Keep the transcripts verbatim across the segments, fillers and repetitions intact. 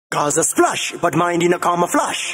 Cause a splash, but mind in a camouflage.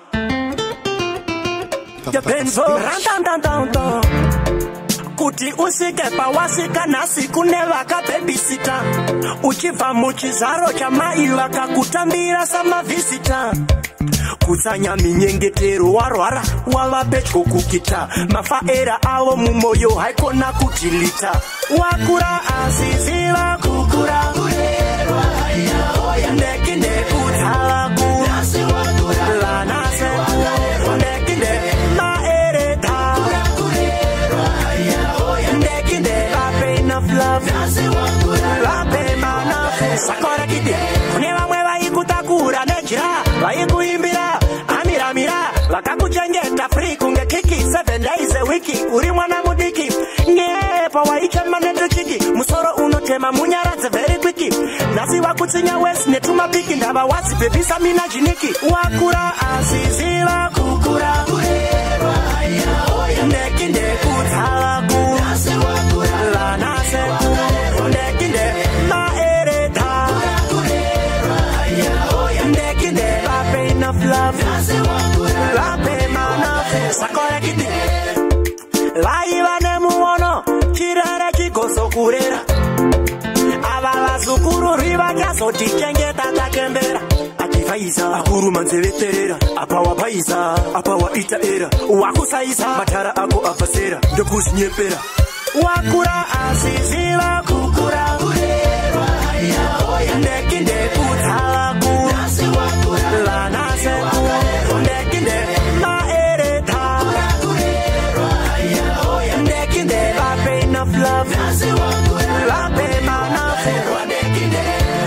Depends on rantantantantan. Kuti usike pawasika nasi kunevaka babysitter. Uchiva muchizaro cha mai wakakutambira sama visitor. Kusanya minyengetero warwara wavapetyo kukita. Mafaera awo mumoyo haikona kutilita. Wakura asiziva kukura kurerwa haya hoya nekinde kutalaku nasi wakura lanase wakura nekinde maereta kurerwa haya hoya nekinde lape enough love nasi wakura lape mana sakora kide kuneva mweva ikutakura nejira vaikuimbira amira mira vakakuchengeta free kunge kiki seven days a wiki uri mwana mudiki ngepa waicha maneto chiki musoro unotema munyaradze very quick nasi wakutsinya west netuma piki ndava wasi bebisa mina jiniki wakura asiziva kukura kurerwa haya hoya nekinde kutalaku nasi wakura lanase nekinde maereta kurerwa haya hoya nekinde lape enough love nasi wakura lape mana sakora kidi laiva nemuono chirere chikoso kurera ava vazukuru riva chazotichengeta takembera achivaisa akuruma nzeveterera apa wapaisa apa waita era wakusaisa matara ako afasera ndokuzinyepera wakura asiziva kukura kurerwa haya hoya nekinde kutalaku nasi wakura lanase nekinde maereta kurerwa haya hoya nekinde lape enough love nasi wakura lape mana nekinde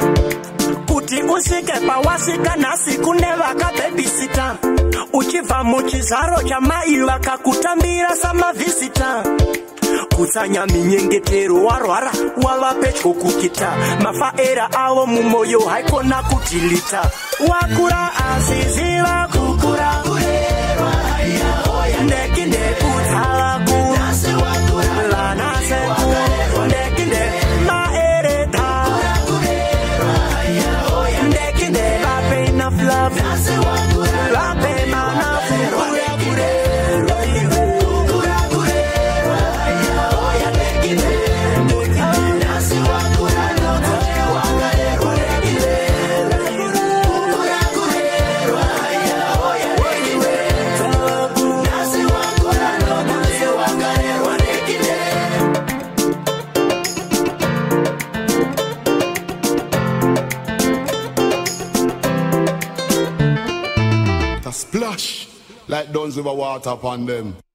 kuti usike pawasika nasi kunevaka babysitter. Uchiva muchizaro cha mai wakakutambira sama visitor. Kusanya minyengetero warwara wavapetyo kukita. Mafaera awo mumoyo haikona kutilita. Wakura asiziva kukura kurerwa haya hoya nekinde kutalaku nasi wakura lanase nekinde maereta kurerwa haya hoya nekinde lape enough love nasi wakura lape mana kura kurerwa kura kurerwa haya hoya nekinde nasi wakura wangarerwa nekinde kura kurerwa haya hoya nekinde nasi wakura wangarerwa nekinde. A splash like done with water upon them.